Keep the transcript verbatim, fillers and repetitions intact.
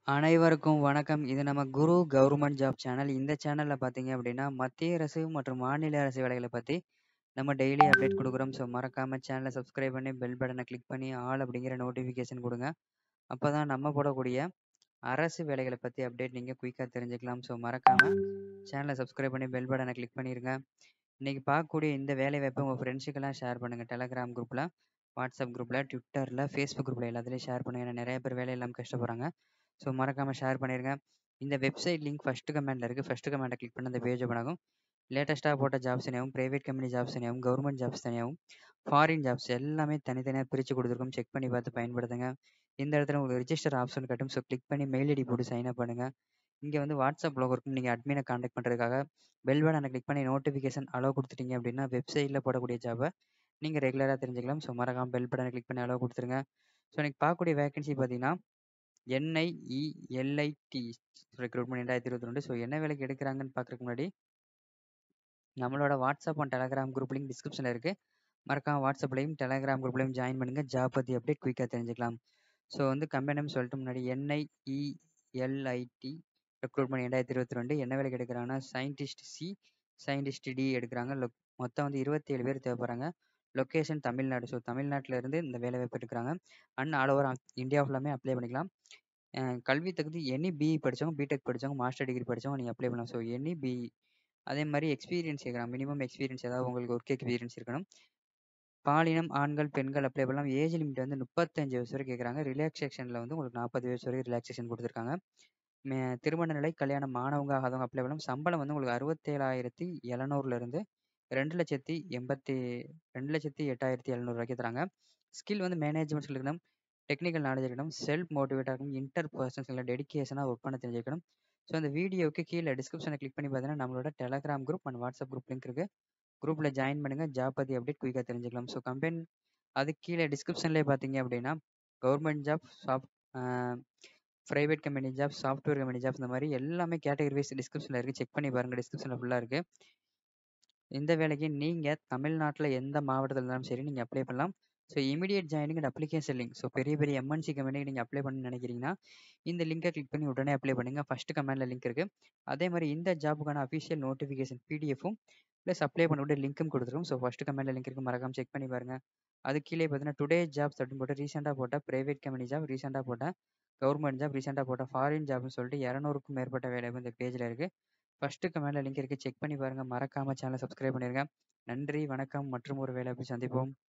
அனைவருக்கும் வணக்கம். இது நம்ம குரு கவர்மெண்ட் ஜாப் சேனல். இந்த சேனல்ல பார்த்தீங்க அப்படின்னா, மத்திய அரசு மற்றும் மாநில அரசு வேலைகள பத்தி நம்ம டெய்லி அப்டேட் குடுக்குறோம். ஸோ மறக்காம சேனல சப்ஸ்கிரைப் பண்ணி, பெல் பட்டன கிளிக் பண்ணி, ஆல் அப்படிங்கிற நோட்டிஃபிகேஷன் குடுங்க. அப்பதான் நம்ம போடக்கூடிய அரசு வேலைகள பத்தி அப்டேட் நீங்க குயிக்கா தெரிஞ்சுக்கலாம். ஸோ மறக்காம சேனல சப்ஸ்கிரைப் பண்ணி, பெல் பட்டன கிளிக் பண்ணிருங்க. இன்னைக்கு பார்க்கக்கூடிய இந்த வேலைவாய்ப்ப உங்க ஃப்ரெண்ட்ஸுக்கெல்லாம் ஷேர் பண்ணுங்க. டெலகிராம் குரூப்ல, வாட்ஸ்அப் குரூப்ல, ட்விட்டர்ல, ஃபேஸ்புக் குரூப்ல எல்லாத்துலயும் ஷேர் பண்ணுங்க. ஏன்னா நெறைய பேர் வேலை இல்லாம கஷ்டப்படுறாங்க. ஸோ மறக்காம ஷேர் பண்ணிருங்க. இந்த வெப்சைட் லிங்க் ஃபர்ஸ்ட் கமெண்ட்ல இருக்கு. ஃபர்ஸ்ட் கமெண்ட்ட கிளிக் பண்ணா அந்த பேஜ் ஓப்பன் ஆகும். லேட்டஸ்ட்டா போட்ட ஜாப்ஸ் தனியாவும், பிரைவேட் கம்பெனி ஜாப்ஸ் தனியாவும், கவர்மெண்ட் ஜாப்ஸ் தனியாவும், ஃபாரின் ஜாப்ஸ் எல்லாமே தனித்தனியா பிரிச்சு குடுத்துருக்கோம். செக் பண்ணி பார்த்து பயன்படுத்துங்க. இந்த இடத்துல உங்களுக்கு ரிஜிஸ்டர் ஆப்ஷன் காட்டும். ஸோ கிளிக் பண்ணி மெயில் ஐடி போட்டு சைன் அப் பண்ணுங்க. இங்க வந்து வாட்ஸ்அப் லோகோ இருக்கும். நீங்க அட்மின கான்டாக்ட் பண்றதுக்காக பெல் பட்டன கிளிக் பண்ணி நோட்டிஃபிகேஷன் அலோ குடுத்துட்டீங்க அப்படின்னா, வெப்சைட்ல போடக்கூடிய ஜாப நீங்க ரெகுலரா தெரிஞ்சுக்கலாம். ஸோ மறக்காம பெல் பட்டன கிளிக் பண்ணி அலோ குடுத்துருங்க. ஸோ இன்னைக்கு பார்க்கக்கூடிய வேகன்சி பார்த்தீங்கன்னா, என்ஐஇஎல்ஐடி ரெக்ரூட்மெண்ட் இரண்டாயிரத்து இருபத்தி இரண்டு. ஸோ என்ன வேலைக்கு எடுக்குறாங்கன்னு பார்க்கறதுக்கு முன்னாடி, நம்மளோட WhatsApp and Telegram group link டிஸ்கிரிப்ஷன்ல இருக்கு. மறக்காம வாட்ஸ்அப்லயும், டெலகிராம் குரூப்லயும் ஜாயின் பண்ணுங்க. ஜாப் பத்தி அப்டேட் குயிக்கா தெரிஞ்சுக்கலாம். ஸோ வந்து கம்பெனி நேம் சொல்லிட்டு முன்னாடி என்ஐஇஎல்ஐடி ரெக்ரூட்மெண்ட் இரண்டாயிரத்து இருபத்தி இரண்டு என்ன வேலைக்கு எடுக்கிறாங்கன்னா, சயின்டிஸ்ட் சி, சயின்டிஸ்ட் டி எடுக்கிறாங்க. லொக் மொத்தம் வந்து இருபத்தி ஏழு பேர் தேவைப்படுறாங்க. லொக்கேஷன் தமிழ்நாடு. ஸோ தமிழ்நாட்டில இருந்து இந்த வேலை வாய்ப்பு எடுக்கிறாங்க. அண்ட் ஆல் ஓவர் இந்தியா ஃபுல்லாமே அப்ளை பண்ணிக்கலாம். அ கல்வி தகுதி எனி பிஇ படிச்சவங்க, பிடெக் படிச்சவங்க, மாஸ்டர் டிகிரி படிச்சவங்க நீங்க அப்ளை பண்ணலாம். So any BE. அதே மாரி எக்ஸ்பீரியன்ஸ் கேட்குறாங்க. மினிமம் எக்ஸ்பீரியன்ஸ் ஏதாவது உங்களுக்கு ஒர்க் எக்ஸ்பீரியன்ஸ் இருக்கணும். பாலினம் ஆண்கள், பெண்கள் அப்ளை பண்ணலாம். ஏஜ் லிமிட் வந்து முப்பத்தி ஐந்து வயசு வரை கேட்குறாங்க. ரிலாக்சேஷன்ல வந்து உங்களுக்கு நாற்பது வயசு வரைக்கும் ரிலாக்சேஷன் குடுத்துருக்காங்க. மே திருமண நிலை, கல்யாணம் ஆனவங்க, ஆகாதவங்க அப்ளை பண்ணலாம். சம்பளம் வந்து உங்களுக்கு அறுபத்தி ஏழாயிரத்து எழுநூறுல இருந்து இரண்டு லட்சத்து எண்பத்தி இரண்டு லட்சத்து எட்டாயிரத்து எழுநூறு வரைக்கும் தராங்க. ஸ்கில் வந்து மேனேஜ்மெண்ட் ஸ்கில் இருக்கணும். டெக்னிக்கல் நாலேஜ் இருக்கணும். செல்ஃப் மோட்டிவேட்டா இருக்கணும். இன்டர் பர்சன்ஸ்ல டெடிகேஷனா ஒர்க் பண்ண தெரிஞ்சிருக்கணும். ஸோ அந்த வீடியோவுக்கு கீழ டிஸ்கிரிப்ஷனை கிளிக் பண்ணி பார்த்தீங்கன்னா, நம்மளோட Telegram group and WhatsApp group link இருக்கு. குரூப்ல ஜாயின் பண்ணுங்க. ஜாப் பத்தி அப்டேட் குயிக்கா தெரிஞ்சுக்கலாம். ஸோ கம்பெனி அதுக்கு கீழ டிஸ்கிரிப்ஷன்லேயே பார்த்தீங்க அப்படின்னா, government job, soft uh private company job, software company jobs இந்த மாரி எல்லாமே கேட்டகரி வைஸ் டிஸ்கிரிப்ஷன்ல இருக்கு. செக் பண்ணி பாருங்க. டிஸ்கிரிப்ஷன்ல ஃபுல்லா இருக்கு. இந்த வேலைக்கு நீங்க தமிழ்நாட்டுல எந்த மாவட்டத்துல இருந்தாலும் சரி நீங்க அப்ளை பண்ணலாம். So immediate joining and application link. So பெரிய பெரிய எம்என்சி கம்பெனிக்கு நீங்க அப்ளை பண்ணணும்னு நினைக்கிறீங்கன்னா, இந்த லிங்கை கிளிக் பண்ணி உடனே அப்ளை பண்ணுங்க. ஃபர்ஸ்ட் கமெண்ட்ல லிங்க் இருக்கு. அதே மாரி இந்த ஜாப்புக்கான அஃபிஷியல் நோட்டிஃபிகேஷன் பிடிஎஃப்பும் ப்ளஸ் அப்ளை பண்ணக்கூடிய லிங்க்கும் கொடுத்துருக்கோம். ஸோ ஃபர்ஸ்ட் கமெண்ட்ல லிங்க் இருக்கு. மறக்காம செக் பண்ணி பாருங்க. அதுக்கு கீழே பார்த்தீங்கன்னா, டுடே ஜாப்ஸ் அப்படின்னு போட்டு ரீசெண்டா போட்ட பிரைவேட் கம்பெனி ஜாப், ரீசெண்டா போட்ட கவர்மெண்ட் ஜாப், ரீசெண்டா போட்ட ஃபாரின் ஜாப்னு சொல்லிட்டு இருநூறுக்கும் மேற்பட்ட வேலைவாய்ப்பு இந்த பேஜ்ல இருக்கு. ஃபர்ஸ்ட் கமெண்ட்ல லிங்க் இருக்கு. செக் பண்ணி பாருங்க. மறக்காம சேனலை சப்ஸ்கிரைப் பண்ணிருங்க. நன்றி, வணக்கம். மற்றும் ஒரு வேலைவாய்ப்பில் சந்திப்போம்.